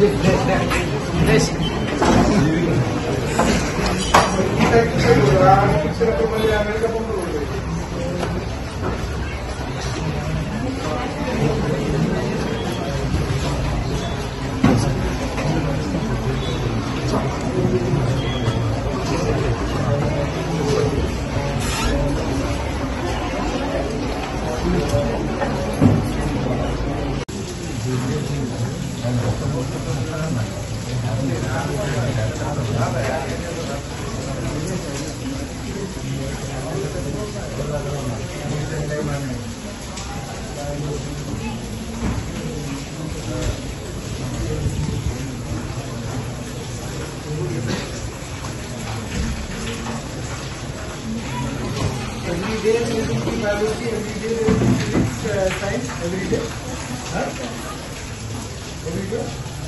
Every day you will see biology, every day you will see science, every day. Huh? Every day?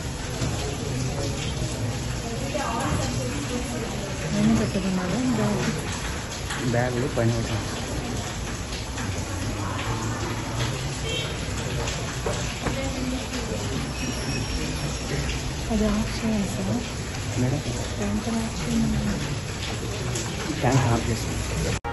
Bag लो पहने होता madam